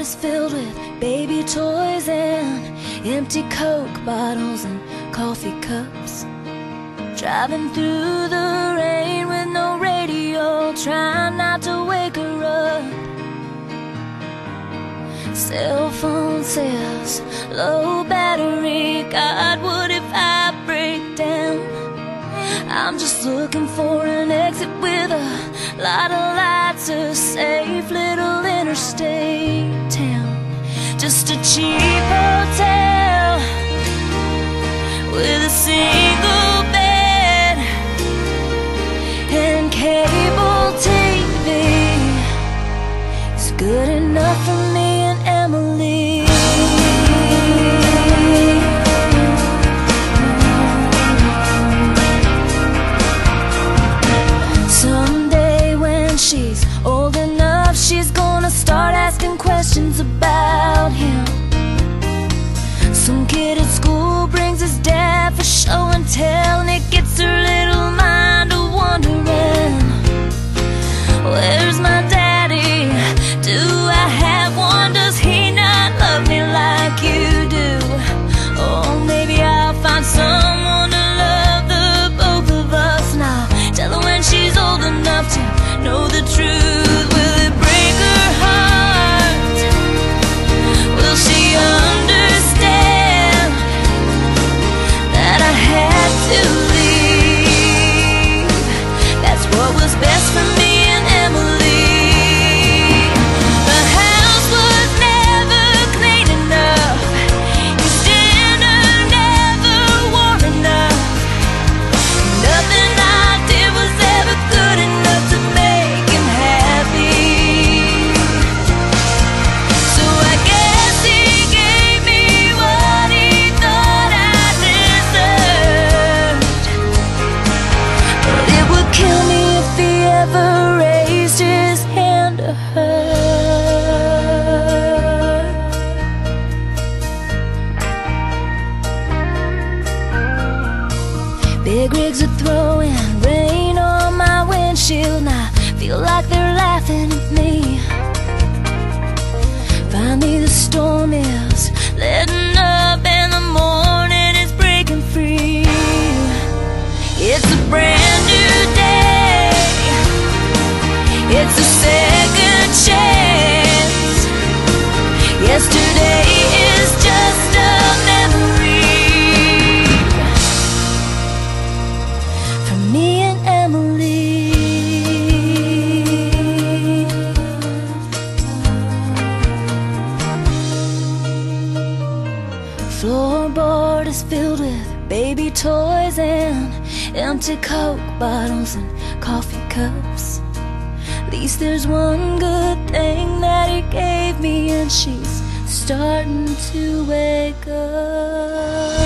is filled with baby toys and empty Coke bottles and coffee cups. Driving through the rain with no radio, trying not to wake her up. Cell phone says low battery, God, what if I break down? I'm just looking for an exit with a lot of lights, a safe little interstate town. Just a cheap hotel with a single bed and cable TV is good enough for me and Emily. Someday when she's old enough, she's gonna start asking questions about him. Some kid at school brings his dad for show and tell, and it gets her little mind a wondering, where's my daddy? Do I have one? Does he not love me like you do? Oh, maybe I'll find someone to love the both of us now. Tell her when she's old enough to know the truth. Will it break her heart? Will she understand that I had to leave? That's what was best for me and Emily. The house was never clean enough, his dinner never warm enough. Nothing I did was ever good enough to make him happy. So I guess he gave me what he thought I deserved, but it would kill me if he ever raised his hand to her. Big rigs are throwing rain on my windshield, and I feel like they're laughing at me. Finally the storm is letting up and the morning is breaking free. It's a brand new day, it's a second chance. Yesterday is just a memory for me and Emily. Floorboard is filled with baby toys and empty Coke bottles and coffee cups. At least there's one good thing that he gave me, and she's starting to wake up.